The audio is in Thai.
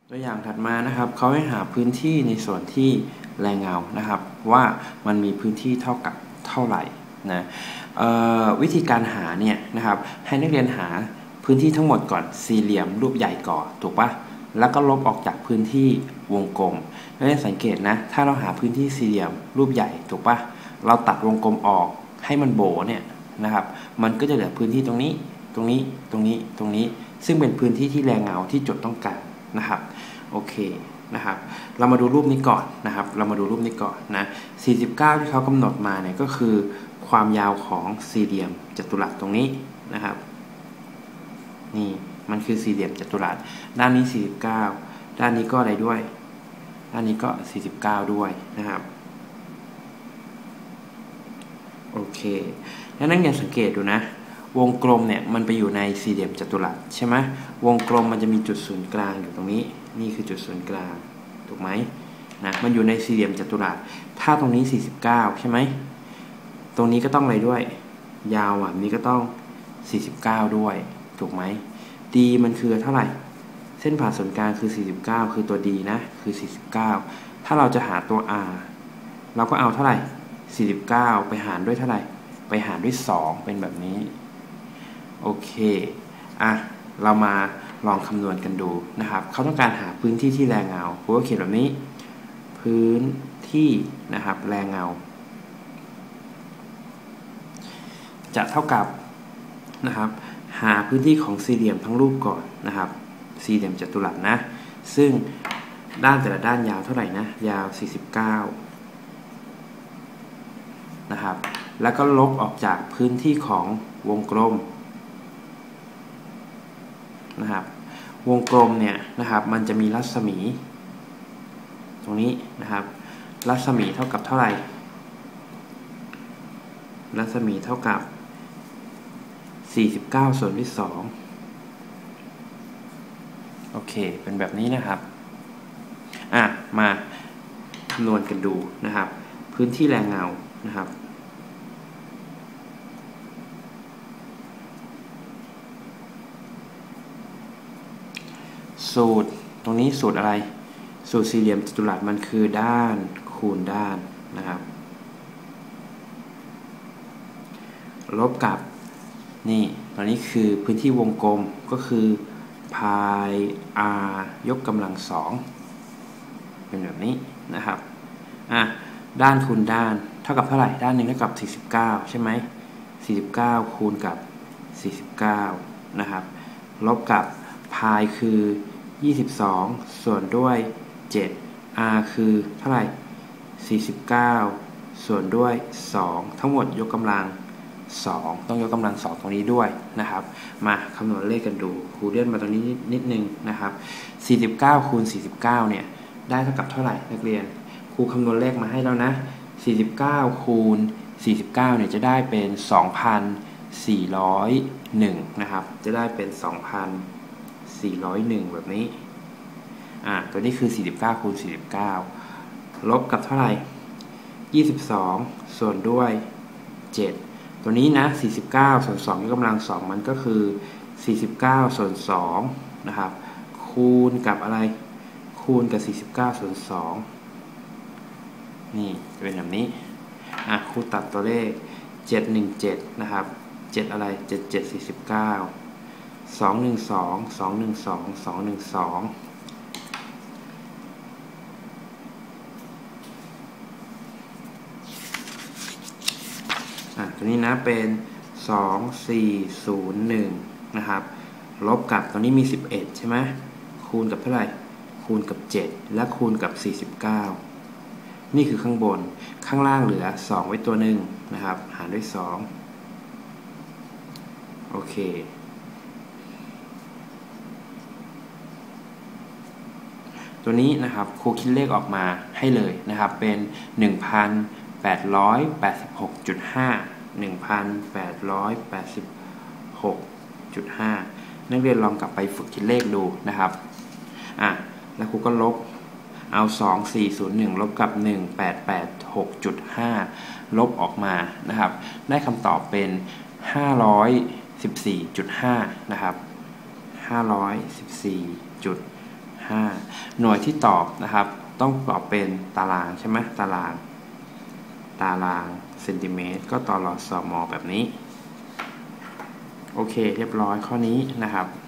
ตัวอย่างถัดมานะครับเขาให้หาพื้นที่ในส่วนที่แรงเงานะครับว่ามันมีพื้นที่เท่ากับเท่าไหร่นะวิธีการหาเนี่ยนะครับให้นักเรียนหาพื้นที่ทั้งหมดก่อนสี่เหลี่ยมรูปใหญ่ก่อนถูกปะแล้วก็ลบออกจากพื้นที่วงกลมนักเรียนสังเกตนะถ้าเราหาพื้นที่สี่เหลี่ยมรูปใหญ่ถูกปะเราตัดวงกลมออกให้มันโบเนี่ยนะครับมันก็จะเหลือพื้นที่ตรงนี้ตรงนี้ตรงนี้ตรงนี้ซึ่งเป็นพื้นที่ที่แรงเงาที่โจทย์ต้องการนะครับโอเคนะครับเรามาดูรูปนี้ก่อนนะครับเรามาดูรูปนี้ก่อนนะ49ที่เขากำหนดมาเนี่ยก็คือความยาวของสี่เหลี่ยมจัตุรัสตรงนี้นะครับนี่มันคือสี่เหลี่ยมจัตุรัสด้านนี้49ด้านนี้ก็อะไรด้วยด้านนี้ก็49ด้วยนะครับโอเคแล้วนักเรียนสังเกตดูนะวงกลมเนี่ยมันไปอยู่ในสี่เหลี่ยมจัตุรัสใช่ไหมวงกลมมันจะมีจุดศูนย์กลางอยู่ตรงนี้นี่คือจุดศูนย์กลางถูกไหมนะมันอยู่ในสี่เหลี่ยมจัตุรัสถ้าตรงนี้49ใช่ไหมตรงนี้ก็ต้องอะไรด้วยยาวอ่ะนี้ก็ต้อง49ด้วยถูกไหม D มันคือเท่าไหร่เส้นผ่าศูนย์กลางคือ49คือตัว D นะคือ49ถ้าเราจะหาตัว R เราก็เอาเท่าไหร่49ไปหารด้วยเท่าไหร่ไปหารด้วย2เป็นแบบนี้โอเคเรามาลองคำนวณกันดูนะครับเขาต้องการหาพื้นที่ที่แรงเงาครูก็เขียนแบบนี้พื้นที่นะครับแรงเงาจะเท่ากับนะครับหาพื้นที่ของสี่เหลี่ยมทั้งรูปก่อนนะครับสี่เหลี่ยมจัตุรัสนะซึ่งด้านแต่ละด้านยาวเท่าไหร่นะยาว49นะครับแล้วก็ลบออกจากพื้นที่ของวงกลมนะครับวงกลมเนี่ยนะครับมันจะมีรัศมีตรงนี้นะครับรัศมีเท่ากับเท่าไหร่รัศมีเท่ากับ49ส่วนด้วย2โอเคเป็นแบบนี้นะครับมาคำนวณกันดูนะครับพื้นที่แรงเงานะครับสูตรตรงนี้สูตรอะไรสูตรสี่เหลี่ยมจัตุรัสมันคือด้านคูณด้านนะครับลบกับนี่ตอนนี้คือพื้นที่วงกลมก็คือพาย r ยกกำลัง2เป็นแบบนี้นะครับด้านคูณด้านเท่ากับเท่าไหร่ด้านหนึ่งเท่ากับ49ใช่ไหม49คูณกับ49นะครับลบกับพายคือ22ส่วนด้วย7 r คือเท่าไหร่49ส่วนด้วย2ทั้งหมดยกกำลัง2ต้องยกกำลัง2ตรงนี้ด้วยนะครับมาคำนวณเลขกันดูครูเลื่อนมาตรงนี้นิดนึงนะครับ49คูณ49เนี่ยได้เท่ากับเท่าไหร่นักเรียนครูคำนวณเลขมาให้แล้วนะ49คูณ49เนี่ยจะได้เป็น2,401นะครับจะได้เป็น2,401แบบนี้ตัวนี้คือ49คูณ49ลบกับเท่าไหร่22ส่วนด้วย7ตัวนี้นะ49ส่วน2ยกกำลัง2มันก็คือ49ส่วน2นะครับคูณกับอะไรคูณกับ49ส่วน2นี่จะเป็นแบบนี้ครูตัดตัวเลข717นะครับ7อะไร77 49 212 212 212ตัวนี้นะเป็น2401นะครับลบกับตรงนี้มี11ใช่ไหมคูณกับเท่าไหร่คูณกับ7และคูณกับ49นี่คือข้างบนข้างล่างเหลือ2ไว้ตัวหนึ่งนะครับหารด้วย2โอเคตัวนี้นะครับครูคิดเลขออกมาให้เลยนะครับเป็น 1,886.5 นักเรียนลองกลับไปฝึกคิดเลขดูนะครับแล้วครูก็ลบเอา2401ลบกับ1,886.5ลบออกมานะครับได้คำตอบเป็น514.5นะครับ514.5 5หน่วยที่ตอบนะครับต้องตอบเป็นตารางใช่ไหมตารางเซนติเมตรก็ต่อหลอด 2 ม.แบบนี้โอเคเรียบร้อยข้อนี้นะครับ